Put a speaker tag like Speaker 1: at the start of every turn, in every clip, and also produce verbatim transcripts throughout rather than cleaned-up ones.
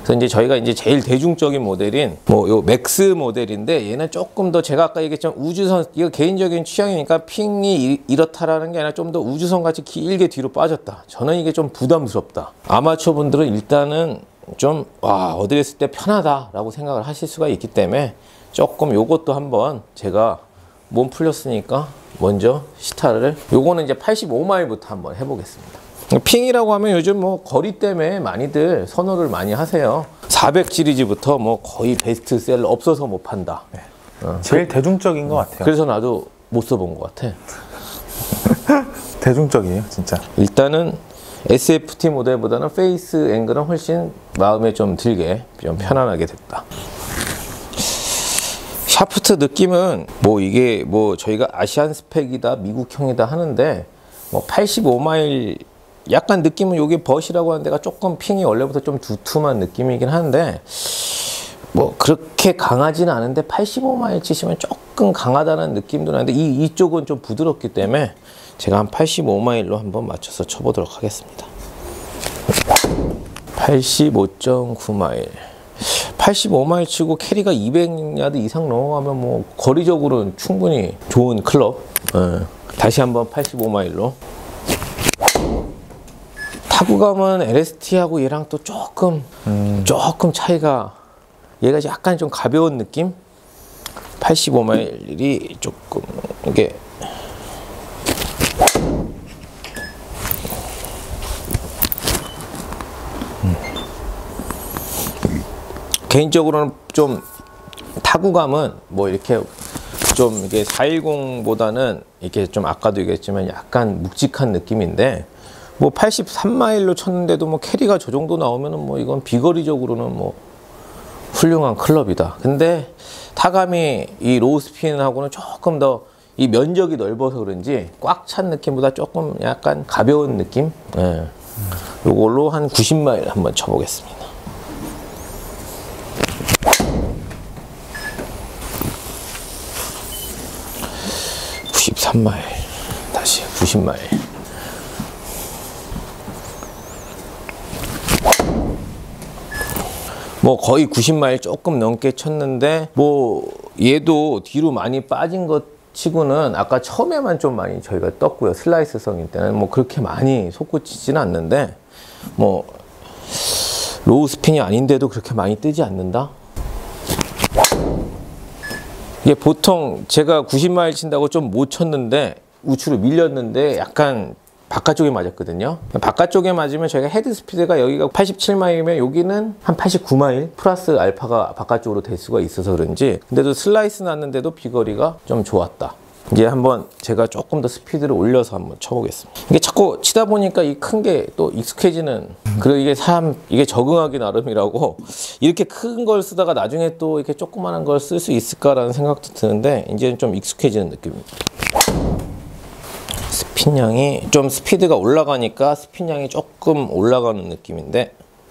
Speaker 1: 그래서 이제 저희가 이제 제일 대중적인 모델인 뭐 요 맥스 모델인데 얘는 조금 더 제가 아까 얘기했지만 우주선, 이거 개인적인 취향이니까 핑이 이렇다라는 게 아니라 좀 더 우주선 같이 길게 뒤로 빠졌다. 저는 이게 좀 부담스럽다. 아마추어 분들은 일단은 좀 와, 어드레스 때 편하다라고 생각을 하실 수가 있기 때문에 조금 요것도 한번 제가 몸 풀렸으니까 먼저 시타를, 요거는 이제 팔십오 마일부터 한번 해보겠습니다. 핑이라고 하면 요즘 뭐 거리 때문에 많이들 선호를 많이 하세요. 사백 시리즈부터 뭐 거의 베스트셀러 없어서 못 판다.
Speaker 2: 네.
Speaker 1: 어.
Speaker 2: 제일 대중적인 것 같아요.
Speaker 1: 그래서 나도 못 써본 것 같아.
Speaker 2: 대중적이에요, 진짜.
Speaker 1: 일단은 에스에프티 모델보다는 페이스 앵글은 훨씬 마음에 좀 들게, 좀 편안하게 됐다. 샤프트 느낌은 뭐 이게 뭐 저희가 아시안 스펙이다, 미국형이다 하는데 뭐 팔십오 마일 약간 느낌은 요게 벗이라고 하는 데가 조금 핑이 원래부터 좀 두툼한 느낌이긴 한데 뭐 그렇게 강하지는 않은데 팔십오 마일 치시면 조금 강하다는 느낌도 나는데 이, 이쪽은 좀 부드럽기 때문에 제가 한 팔십오 마일로 한번 맞춰서 쳐보도록 하겠습니다. 팔십오 점 구 마일. 팔십오 마일 치고 캐리가 이백 야드 이상 넘어가면 뭐 거리적으로는 충분히 좋은 클럽. 네. 다시 한번 팔십오 마일로. 타구감은 엘에스티하고 얘랑 또 조금 음. 조금 차이가, 얘가 약간 좀 가벼운 느낌? 팔십오 마일이 조금 이게 음. 개인적으로는 좀 타구감은 뭐 이렇게 좀 이게 사백십보다는 이게 좀 아까도 얘기했지만 약간 묵직한 느낌인데 뭐 팔십삼 마일로 쳤는데도 뭐 캐리가 저 정도 나오면은 뭐 이건 비거리적으로는 뭐 훌륭한 클럽이다. 근데 타감이 이 로우 스핀하고는 조금 더 이 면적이 넓어서 그런지 꽉 찬 느낌보다 조금 약간 가벼운 느낌? 예. 요걸로 한 구십 마일 한번 쳐보겠습니다. 구십삼 마일. 다시 구십 마일. 뭐 거의 구십 마일 조금 넘게 쳤는데 뭐 얘도 뒤로 많이 빠진 것 치고는 아까 처음에만 좀 많이 저희가 떴고요. 슬라이스성일 때는 뭐 그렇게 많이 솟구치지는 않는데 뭐 로우 스핀이 아닌데도 그렇게 많이 뜨지 않는다. 이게 보통 제가 구십 마일 친다고 좀 못 쳤는데 우측으로 밀렸는데 약간 바깥쪽에 맞았거든요. 바깥쪽에 맞으면 저희가 헤드 스피드가 여기가 팔십칠 마일이면 여기는 한 팔십구 마일 플러스 알파가 바깥쪽으로 될 수가 있어서 그런지, 근데도 슬라이스 났는데도 비거리가 좀 좋았다. 이제 한번 제가 조금 더 스피드를 올려서 한번 쳐보겠습니다. 이게 자꾸 치다 보니까 이 큰 게 또 익숙해지는, 그리고 이게 사람 이게 적응하기 나름이라고 이렇게 큰 걸 쓰다가 나중에 또 이렇게 조그만한 걸 쓸 수 있을까라는 생각도 드는데 이제는 좀 익숙해지는 느낌입니다. 스핀량이 좀 스피드가 올라가니까 스핀량이 조금 올라가는 느낌인데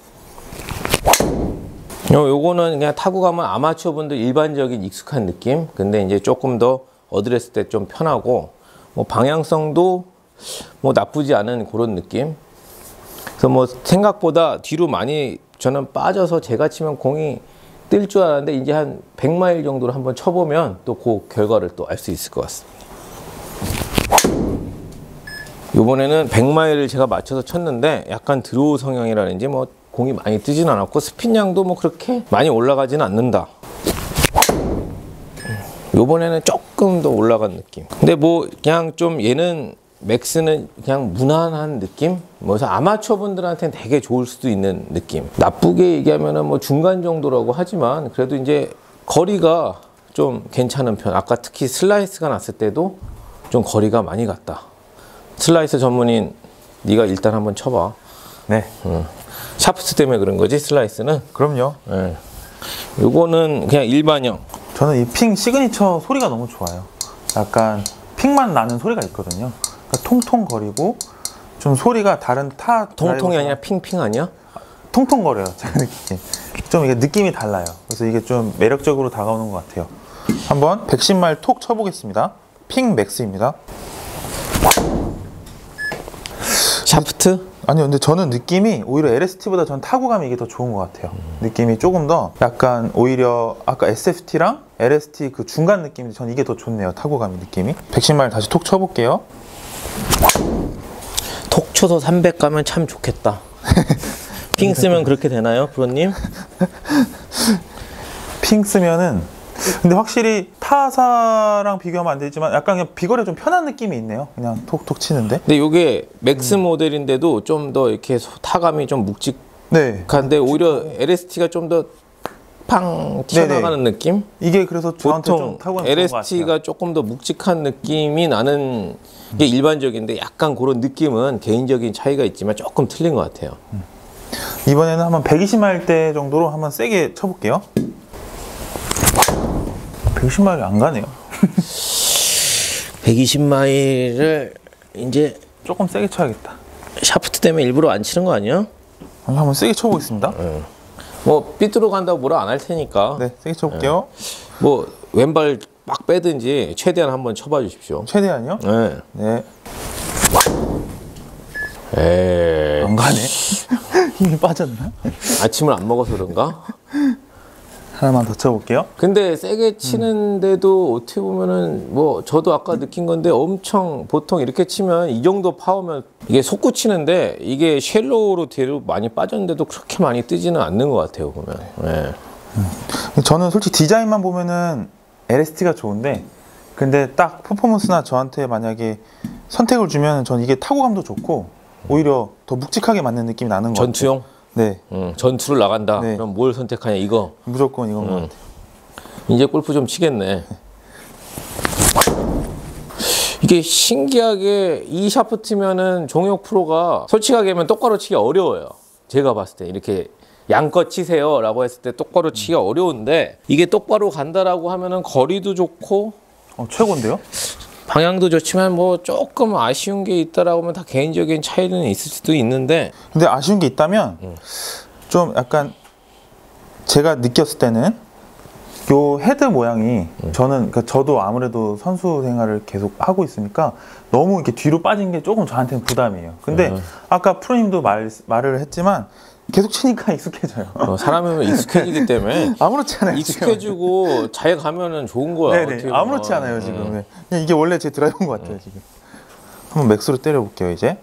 Speaker 1: 요, 요거는 그냥 타고 가면 아마추어 분들 일반적인 익숙한 느낌. 근데 이제 조금 더 어드레스 때 좀 편하고 뭐 방향성도 뭐 나쁘지 않은 그런 느낌. 그래서 뭐 생각보다 뒤로 많이 저는 빠져서 제가 치면 공이 뜰 줄 알았는데 이제 한 백 마일 정도로 한번 쳐보면 또 그 결과를 또 알 수 있을 것 같습니다. 이번에는 백 마일을 제가 맞춰서 쳤는데 약간 드로우 성향이라든지 뭐 공이 많이 뜨진 않았고 스핀량도 뭐 그렇게 많이 올라가지는 않는다. 이번에는 조금 더 올라간 느낌. 근데 뭐 그냥 좀 얘는 맥스는 그냥 무난한 느낌? 뭐 그래서 아마추어 분들한테는 되게 좋을 수도 있는 느낌. 나쁘게 얘기하면은 뭐 중간 정도라고 하지만 그래도 이제 거리가 좀 괜찮은 편. 아까 특히 슬라이스가 났을 때도 좀 거리가 많이 갔다. 슬라이스 전문인 네가 일단 한번 쳐봐.
Speaker 2: 네.
Speaker 1: 응. 샤프트 때문에 그런 거지 슬라이스는?
Speaker 2: 그럼요.
Speaker 1: 네. 요거는 그냥 일반형.
Speaker 2: 저는 이 핑 시그니처 소리가 너무 좋아요. 약간 핑만 나는 소리가 있거든요. 그러니까 통통거리고 좀 소리가 다른 타
Speaker 1: 통통이 아니라 핑핑 아니야?
Speaker 2: 통통거려요. 제가 느끼기엔. 좀 이게 느낌이 달라요. 그래서 이게 좀 매력적으로 다가오는 것 같아요. 한번 백십 마일 톡 쳐보겠습니다. 핑 맥스입니다.
Speaker 1: 샤프트 샤프트?
Speaker 2: 아니요, 근데 저는 느낌이 오히려 엘에스티보다 전 타구감이 이게 더 좋은 것 같아요. 음. 느낌이 조금 더 약간 오히려 아까 에스에프티랑 엘에스티 그 중간 느낌이 전 이게 더 좋네요. 타구감이 느낌이. 백십 마일 다시 톡 쳐볼게요.
Speaker 1: 톡 쳐서 삼백 가면 참 좋겠다. 핑 쓰면 그렇게 되나요, 프로님?
Speaker 2: 핑 쓰면은 근데 확실히 타사랑 비교하면 안 되지만 약간 그냥 비거리가 좀 편한 느낌이 있네요. 그냥 톡톡 치는데.
Speaker 1: 근데 이게 맥스 음. 모델인데도 좀 더 이렇게 타감이 좀 묵직한데 네. 오히려 엘에스티가 좀 더 팡 튀어나가는 네네. 느낌?
Speaker 2: 이게 그래서 저한테
Speaker 1: 보통
Speaker 2: 좀 타고
Speaker 1: 엘에스티가 조금 더 묵직한 느낌이 나는 게 음. 일반적인데 약간 그런 느낌은 개인적인 차이가 있지만 조금 틀린 것 같아요.
Speaker 2: 음. 이번에는 한번 백이십 마일대 정도로 한번 세게 쳐볼게요. 백이십 마일이 안 가네요.
Speaker 1: 백이십 마일을 이제
Speaker 2: 조금 세게 쳐야겠다.
Speaker 1: 샤프트 때문에 일부러 안 치는 거 아니야?
Speaker 2: 한번 세게 쳐보겠습니다.
Speaker 1: 네. 뭐 삐뚤어 간다고 뭐라 안 할 테니까.
Speaker 2: 네, 세게 쳐볼게요.
Speaker 1: 네. 뭐 왼발 막 빼든지 최대한 한번 쳐봐 주십시오.
Speaker 2: 최대한요?
Speaker 1: 네.
Speaker 2: 네.
Speaker 1: 에이.
Speaker 2: 안 가네. 힘이 빠졌나?
Speaker 1: 아침을 안 먹어서 그런가?
Speaker 2: 하나만 더 쳐볼게요.
Speaker 1: 근데 세게 치는데도 음. 어떻게 보면은 뭐 저도 아까 느낀 건데 엄청 보통 이렇게 치면 이 정도 파워면 이게 속구 치는데 이게 쉘로우로 뒤로 많이 빠졌는데도 그렇게 많이 뜨지는 않는 것 같아요 보면. 네.
Speaker 2: 음. 저는 솔직히 디자인만 보면은 엘에스티가 좋은데 근데 딱 퍼포먼스나 저한테 만약에 선택을 주면 전 이게 타구감도 좋고 오히려 더 묵직하게 맞는 느낌이 나는 것 같아요.
Speaker 1: 전투용?
Speaker 2: 네.
Speaker 1: 응, 전투를 나간다.
Speaker 2: 네.
Speaker 1: 그럼 뭘 선택하냐 이거?
Speaker 2: 무조건 이건 응. 것 같아요.
Speaker 1: 이제 골프 좀 치겠네. 이게 신기하게 이 샤프트면은 종혁 프로가 솔직하게 하면 똑바로 치기 어려워요. 제가 봤을 때 이렇게 양껏 치세요 라고 했을 때 똑바로 치기가 음. 어려운데 이게 똑바로 간다라고 하면은 거리도 좋고
Speaker 2: 어, 최고인데요?
Speaker 1: 방향도 좋지만 뭐 조금 아쉬운 게 있다라고 하면 다 개인적인 차이는 있을 수도 있는데
Speaker 2: 근데 아쉬운 게 있다면 음. 좀 약간 제가 느꼈을 때는 요 헤드 모양이 음. 저는 그러니까 저도 아무래도 선수 생활을 계속 하고 있으니까 너무 이렇게 뒤로 빠진 게 조금 저한테는 부담이에요. 근데 음. 아까 프로님도 말, 말을 했지만 계속 치니까 익숙해져요.
Speaker 1: 어, 사람은 익숙해지기 때문에
Speaker 2: 아무렇지 않아요.
Speaker 1: 익숙해지고 지금. 잘 가면은 좋은 거야.
Speaker 2: 네네. 아무렇지 않아요 지금. 네. 이게 원래 제 드라이브인 것 같아요 음. 지금. 한번 맥스로 때려볼게요 이제.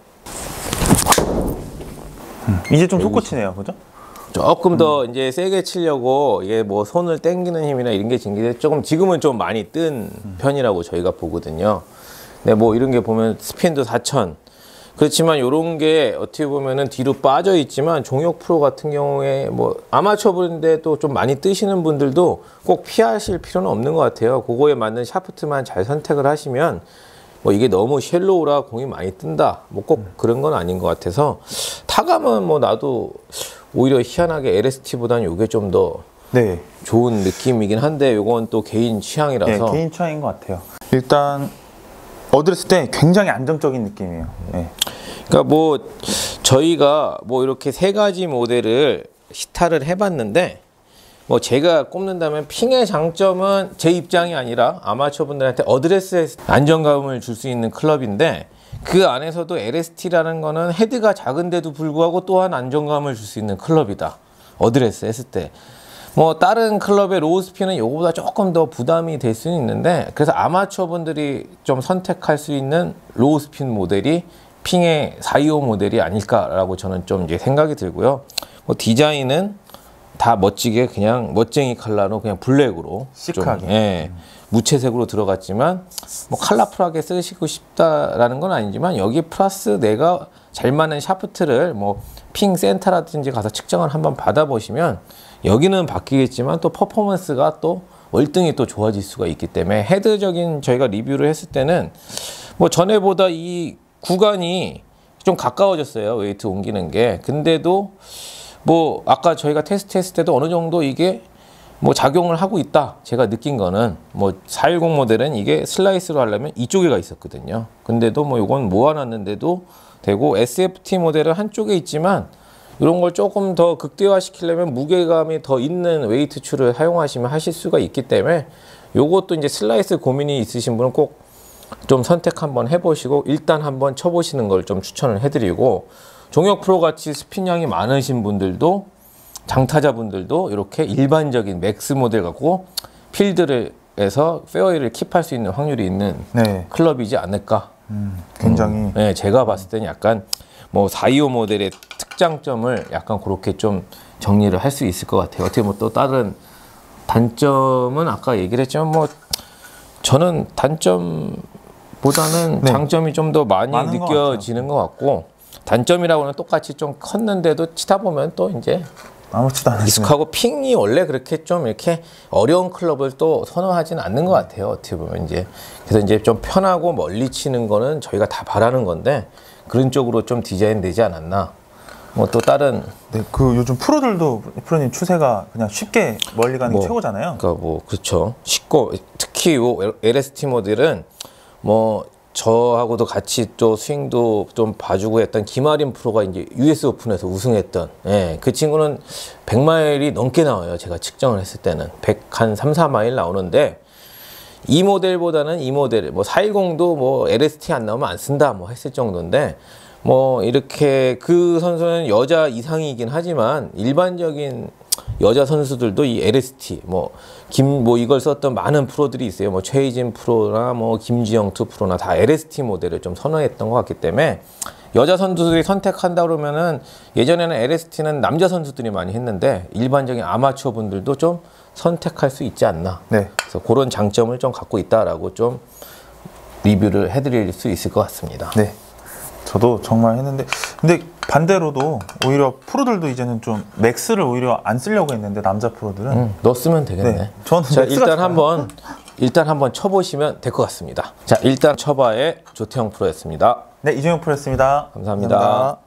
Speaker 2: 음. 이제 좀 솟구치네요, 그죠?
Speaker 1: 조금 더 음. 이제 세게 치려고 이게 뭐 손을 당기는 힘이나 이런 게 생기는데 조금 지금은 좀 많이 뜬 음. 편이라고 저희가 보거든요. 네, 뭐 이런 게 보면 스핀도 사천. 그렇지만 이런 게 어떻게 보면은 뒤로 빠져 있지만 종혁 프로 같은 경우에 뭐 아마추어 분인데도 좀 많이 뜨시는 분들도 꼭 피하실 필요는 없는 것 같아요. 그거에 맞는 샤프트만 잘 선택을 하시면 뭐 이게 너무 쉘로우라 공이 많이 뜬다. 뭐 꼭 그런 건 아닌 것 같아서 타감은 뭐 나도 오히려 희한하게 엘에스티보다는 이게 좀 더
Speaker 2: 네.
Speaker 1: 좋은 느낌이긴 한데 이건 또 개인 취향이라서
Speaker 2: 네, 개인 취향인 것 같아요. 일단 어드레스 때 굉장히 안정적인 느낌이에요. 네.
Speaker 1: 그러니까 뭐 저희가 뭐 이렇게 세 가지 모델을 시타를 해봤는데 뭐 제가 꼽는다면 핑의 장점은 제 입장이 아니라 아마추어 분들한테 어드레스에 안정감을 줄 수 있는 클럽인데 그 안에서도 엘에스티라는 거는 헤드가 작은데도 불구하고 또한 안정감을 줄 수 있는 클럽이다. 어드레스 했을 때. 뭐 다른 클럽의 로우 스피는 이거보다 조금 더 부담이 될 수는 있는데 그래서 아마추어 분들이 좀 선택할 수 있는 로우 스핀 모델이 핑의 사이오 모델이 아닐까라고 저는 좀 이제 생각이 들고요. 뭐 디자인은 다 멋지게 그냥 멋쟁이 컬러로 그냥 블랙으로
Speaker 2: 시크하게
Speaker 1: 좀, 예, 무채색으로 들어갔지만 뭐 컬러풀하게 쓰시고 싶다라는 건 아니지만 여기 플러스 내가 잘 맞는 샤프트를 뭐 핑 센터라든지 가서 측정을 한번 받아보시면 여기는 바뀌겠지만 또 퍼포먼스가 또 월등히 또 좋아질 수가 있기 때문에 헤드적인 저희가 리뷰를 했을 때는 뭐 전에보다 이 구간이 좀 가까워졌어요. 웨이트 옮기는 게. 근데도 뭐 아까 저희가 테스트 했을 때도 어느 정도 이게 뭐 작용을 하고 있다. 제가 느낀 거는 뭐 사백십 모델은 이게 슬라이스로 하려면 이쪽에가 있었거든요. 근데도 뭐 이건 모아놨는데도 되고 에스에프티 모델은 한쪽에 있지만 이런 걸 조금 더 극대화 시키려면 무게감이 더 있는 웨이트 추를 사용하시면 하실 수가 있기 때문에 요것도 이제 슬라이스 고민이 있으신 분은 꼭 좀 선택 한번 해보시고 일단 한번 쳐보시는 걸 좀 추천을 해드리고 종혁 프로 같이 스핀량이 많으신 분들도 장타자분들도 이렇게 일반적인 맥스 모델 갖고 필드에서 페어웨이를 킵할 수 있는 확률이 있는
Speaker 2: 네.
Speaker 1: 클럽이지 않을까.
Speaker 2: 음, 굉장히
Speaker 1: 음, 네, 제가 봤을 때는 약간 뭐 사이오 모델의 특장점을 약간 그렇게 좀 정리를 할 수 있을 것 같아요. 어떻게 뭐 또 다른 단점은 아까 얘기를 했지만 뭐 저는 단점보다는
Speaker 2: 네.
Speaker 1: 장점이 좀 더 많이
Speaker 2: 많은 것
Speaker 1: 느껴지는 것 같고 단점이라고는 똑같이 좀 컸는데도 치다 보면 또 이제
Speaker 2: 아무렇지도 않으시네.
Speaker 1: 익숙하고 핑이 원래 그렇게 좀 이렇게 어려운 클럽을 또 선호하진 않는 것 같아요. 어떻게 보면 이제 그래서 이제 좀 편하고 멀리 치는 거는 저희가 다 바라는 건데 그런 쪽으로 좀 디자인되지 않았나. 뭐 또 다른
Speaker 2: 네, 그 요즘 프로들도 프로님 추세가 그냥 쉽게 멀리 가는
Speaker 1: 뭐,
Speaker 2: 게 최고잖아요.
Speaker 1: 그러니까 뭐 그렇죠. 쉽고 특히 요 엘에스티 모델은 뭐 저하고도 같이 또 스윙도 좀 봐주고 했던 김아린 프로가 이제 유에스 오픈에서 우승했던, 예, 그 친구는 백 마일이 넘게 나와요. 제가 측정을 했을 때는 백 한 삼, 사 마일 나오는데 이 모델보다는 이 모델 뭐 사백십도 뭐 엘에스티 안 나오면 안 쓴다 뭐 했을 정도인데 뭐 이렇게 그 선수는 여자 이상이긴 하지만 일반적인 여자 선수들도 이 엘에스티 뭐 김 뭐 이걸 썼던 많은 프로들이 있어요. 뭐 최희진 프로나 뭐 김지영 투 프로나 다 엘에스티 모델을 좀 선호했던 것 같기 때문에 여자 선수들이 선택한다 그러면은 예전에는 엘에스티는 남자 선수들이 많이 했는데 일반적인 아마추어 분들도 좀 선택할 수 있지 않나.
Speaker 2: 네.
Speaker 1: 그래서 그런 장점을 좀 갖고 있다라고 좀 리뷰를 해드릴 수 있을 것 같습니다.
Speaker 2: 네. 저도 정말 했는데 근데 반대로도 오히려 프로들도 이제는 좀 맥스를 오히려 안 쓰려고 했는데 남자 프로들은
Speaker 1: 음, 넣었으면 되겠네.
Speaker 2: 네, 저는
Speaker 1: 자,
Speaker 2: 맥스가
Speaker 1: 일단
Speaker 2: 좋아요.
Speaker 1: 한번 일단 한번 쳐보시면 될 것 같습니다. 자, 일단 쳐봐의 조태형 프로였습니다.
Speaker 2: 네, 이종혁 프로였습니다.
Speaker 1: 감사합니다.
Speaker 2: 감사합니다.